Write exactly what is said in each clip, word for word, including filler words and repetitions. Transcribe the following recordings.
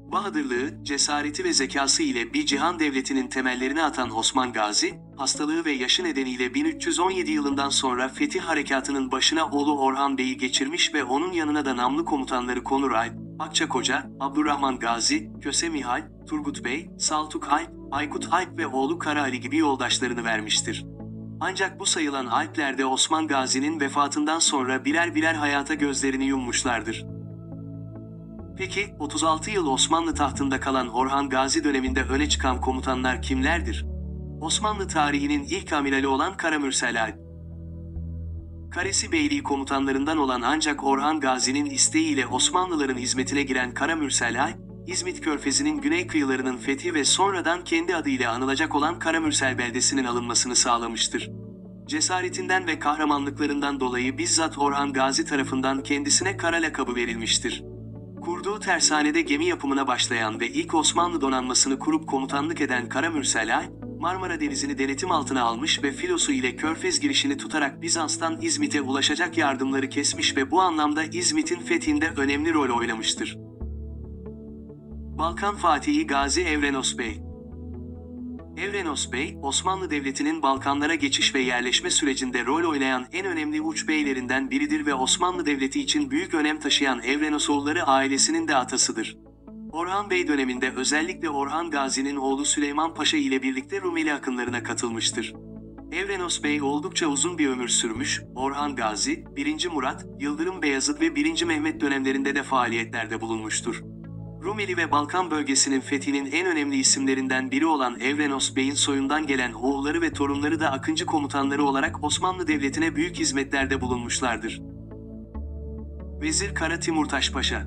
Bahadırlığı, cesareti ve zekası ile bir cihan devletinin temellerini atan Osman Gazi, hastalığı ve yaşı nedeniyle bin üç yüz on yedi yılından sonra Fetih Harekatı'nın başına oğlu Orhan Bey'i geçirmiş ve onun yanına da namlı komutanları Konur Alp, Akçakoca, Abdurrahman Gazi, Köse Mihal, Turgut Bey, Saltuk Alp, Aykut Alp ve oğlu Kara Ali gibi yoldaşlarını vermiştir. Ancak bu sayılan Alpler de Osman Gazi'nin vefatından sonra birer birer hayata gözlerini yummuşlardır. Peki, otuz altı yıl Osmanlı tahtında kalan Orhan Gazi döneminde öne çıkan komutanlar kimlerdir? Osmanlı tarihinin ilk amirali olan Kara Mürsel Alp. Karesi Beyliği komutanlarından olan ancak Orhan Gazi'nin isteğiyle Osmanlıların hizmetine giren Kara Mürsel Alp, İzmit Körfezi'nin güney kıyılarının fethi ve sonradan kendi adıyla anılacak olan Karamürsel beldesinin alınmasını sağlamıştır. Cesaretinden ve kahramanlıklarından dolayı bizzat Orhan Gazi tarafından kendisine Kara lakabı verilmiştir. Kurduğu tersanede gemi yapımına başlayan ve ilk Osmanlı donanmasını kurup komutanlık eden Kara Mürsel Alp, Marmara Denizi'ni denetim altına almış ve filosu ile Körfez girişini tutarak Bizans'tan İzmit'e ulaşacak yardımları kesmiş ve bu anlamda İzmit'in fethinde önemli rol oynamıştır. Balkan Fatihi Gazi Evrenos Bey. Evrenos Bey, Osmanlı Devleti'nin Balkanlara geçiş ve yerleşme sürecinde rol oynayan en önemli uç beylerinden biridir ve Osmanlı Devleti için büyük önem taşıyan Evrenosoğulları ailesinin de atasıdır. Orhan Bey döneminde özellikle Orhan Gazi'nin oğlu Süleyman Paşa ile birlikte Rumeli akınlarına katılmıştır. Evrenos Bey oldukça uzun bir ömür sürmüş, Orhan Gazi, birinci. Murat, Yıldırım Beyazıt ve birinci. Mehmet dönemlerinde de faaliyetlerde bulunmuştur. Rumeli ve Balkan bölgesinin fethinin en önemli isimlerinden biri olan Evrenos Bey'in soyundan gelen oğulları ve torunları da Akıncı komutanları olarak Osmanlı Devleti'ne büyük hizmetlerde bulunmuşlardır. Vezir Kara Timurtaş Paşa.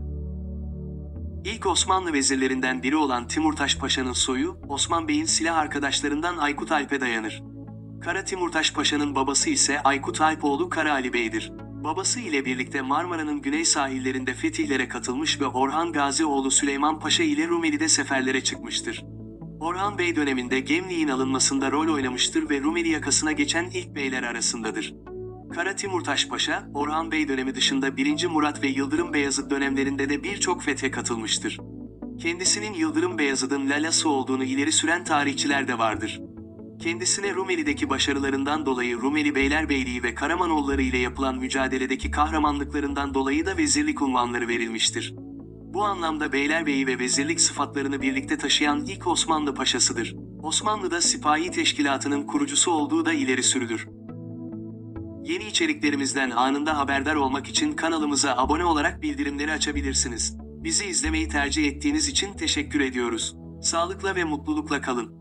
İlk Osmanlı vezirlerinden biri olan Timurtaş Paşa'nın soyu, Osman Bey'in silah arkadaşlarından Aykut Alp'e dayanır. Kara Timurtaş Paşa'nın babası ise Aykut Alp oğlu Kara Ali Bey'dir. Babası ile birlikte Marmara'nın güney sahillerinde fetihlere katılmış ve Orhan Gazi oğlu Süleyman Paşa ile Rumeli'de seferlere çıkmıştır. Orhan Bey döneminde Gemlik'in alınmasında rol oynamıştır ve Rumeli yakasına geçen ilk beyler arasındadır. Kara Timurtaş Paşa, Orhan Bey dönemi dışında birinci. Murat ve Yıldırım Beyazıt dönemlerinde de birçok fethe katılmıştır. Kendisinin Yıldırım Beyazıt'ın lalası olduğunu ileri süren tarihçiler de vardır. Kendisine Rumeli'deki başarılarından dolayı Rumeli Beylerbeyliği ve Karamanoğulları ile yapılan mücadeledeki kahramanlıklarından dolayı da vezirlik unvanları verilmiştir. Bu anlamda Beylerbeyi ve vezirlik sıfatlarını birlikte taşıyan ilk Osmanlı paşasıdır. Osmanlı'da sipahi teşkilatının kurucusu olduğu da ileri sürülür. Yeni içeriklerimizden anında haberdar olmak için kanalımıza abone olarak bildirimleri açabilirsiniz. Bizi izlemeyi tercih ettiğiniz için teşekkür ediyoruz. Sağlıkla ve mutlulukla kalın.